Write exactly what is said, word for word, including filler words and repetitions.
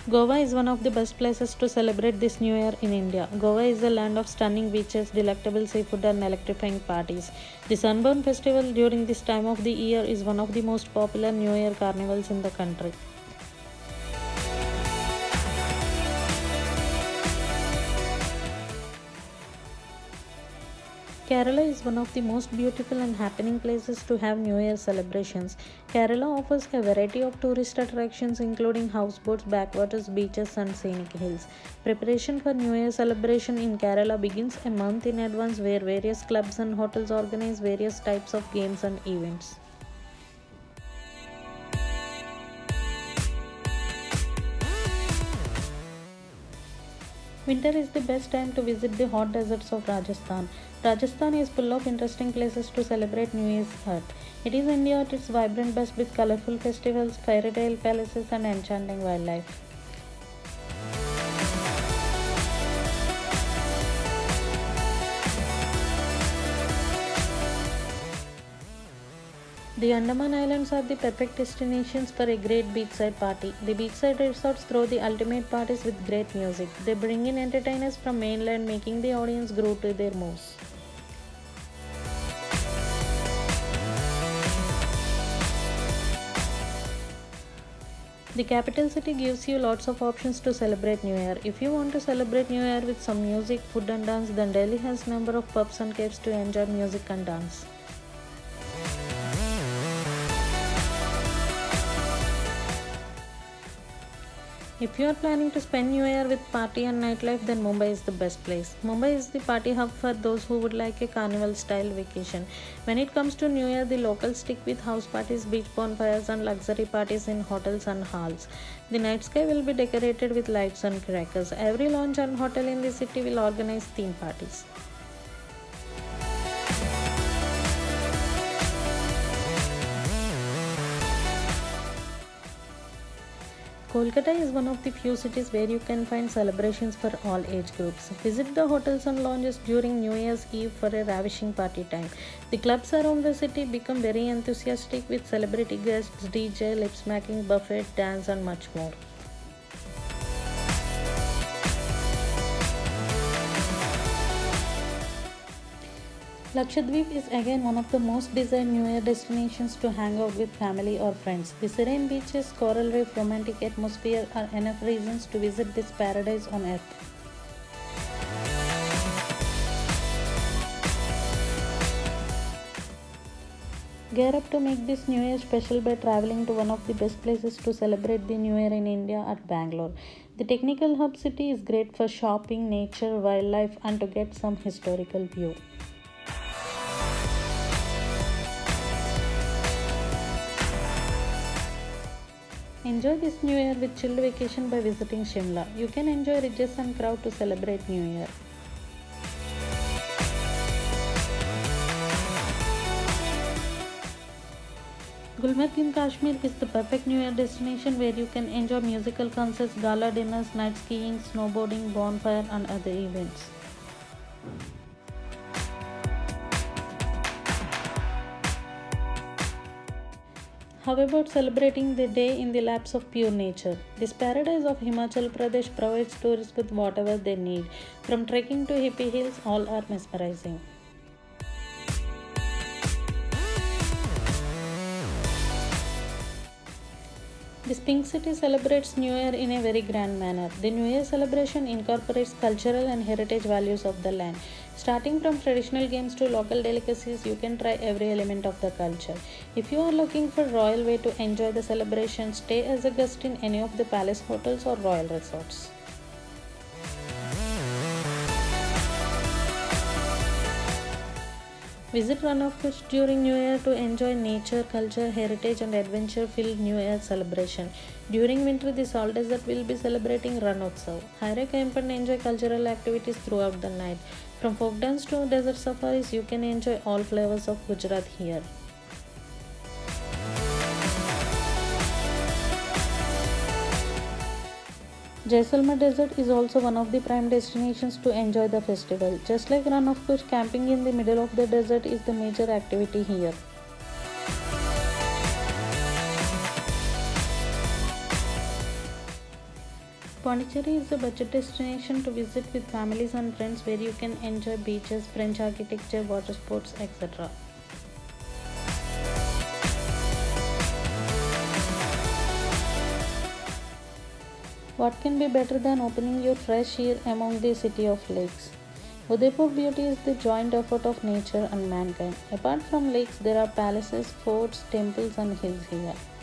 Goa is one of the best places to celebrate this New Year in India. Goa is a land of stunning beaches, delectable seafood, and electrifying parties. The Sunburn Festival during this time of the year is one of the most popular New Year carnivals in the country. Kerala is one of the most beautiful and happening places to have New Year celebrations. Kerala offers a variety of tourist attractions including houseboats, backwaters, beaches and scenic hills. Preparation for New Year celebration in Kerala begins a month in advance where various clubs and hotels organize various types of games and events. Winter is the best time to visit the hot deserts of Rajasthan. Rajasthan is full of interesting places to celebrate New Year's Eve. It is India at its vibrant best with colorful festivals, fairy tale palaces and enchanting wildlife. The Andaman Islands are the perfect destinations for a great beachside party. The beachside resorts throw the ultimate parties with great music. They bring in entertainers from mainland, making the audience groove to their moves. The capital city gives you lots of options to celebrate New Year. If you want to celebrate New Year with some music, food and dance, then Delhi has a number of pubs and caves to enjoy music and dance. If you are planning to spend New Year with party and nightlife, then Mumbai is the best place. Mumbai is the party hub for those who would like a carnival style vacation. When it comes to New Year, the locals stick with house parties, beach bonfires and luxury parties in hotels and halls. The night sky will be decorated with lights and crackers. Every lounge and hotel in the city will organize theme parties. Kolkata is one of the few cities where you can find celebrations for all age groups. Visit the hotels and lounges during New Year's Eve for a ravishing party time. The clubs around the city become very enthusiastic with celebrity guests, D J, lip smacking, buffet, dance and much more. Lakshadweep is again one of the most desired New Year destinations to hang out with family or friends. The serene beaches, coral reef, romantic atmosphere are enough reasons to visit this paradise on earth. Gear up to make this New Year special by traveling to one of the best places to celebrate the New Year in India at Bangalore. The technical hub city is great for shopping, nature, wildlife and to get some historical view. Enjoy this New Year with chilled vacation by visiting Shimla. You can enjoy ridges and crowd to celebrate New Year. Gulmarg in Kashmir is the perfect New Year destination where you can enjoy musical concerts, gala dinners, night skiing, snowboarding, bonfire and other events. How about celebrating the day in the laps of pure nature? This paradise of Himachal Pradesh provides tourists with whatever they need. From trekking to hippie hills, all are mesmerizing. This pink city celebrates New Year in a very grand manner. The New Year celebration incorporates cultural and heritage values of the land. Starting from traditional games to local delicacies, you can try every element of the culture. If you are looking for a royal way to enjoy the celebration, stay as a guest in any of the palace hotels or royal resorts. Visit Run of Kutch during New Year to enjoy nature, culture, heritage and adventure-filled New Year celebration. During winter, the Salt Desert will be celebrating world.So. Hire a camp and enjoy cultural activities throughout the night. From folk dance to desert safaris, you can enjoy all flavors of Gujarat here. Jaisalmer Desert is also one of the prime destinations to enjoy the festival. Just like Run of Kutch, camping in the middle of the desert is the major activity here. Pondicherry is a budget destination to visit with families and friends where you can enjoy beaches, French architecture, water sports, et cetera. What can be better than opening your fresh air among the city of lakes? Udaipur beauty is the joint effort of nature and mankind. Apart from lakes, there are palaces, forts, temples, and hills here.